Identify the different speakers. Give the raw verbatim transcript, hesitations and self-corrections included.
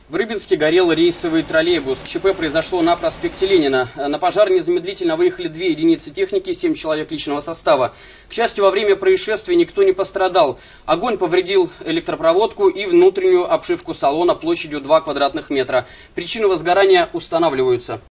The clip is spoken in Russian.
Speaker 1: В Рыбинске горел рейсовый троллейбус. ЧП произошло на проспекте Ленина. На пожар незамедлительно выехали две единицы техники, семь человек личного состава. К счастью, во время происшествия никто не пострадал. Огонь повредил электропроводку и внутреннюю обшивку салона площадью два квадратных метра. Причины возгорания устанавливаются.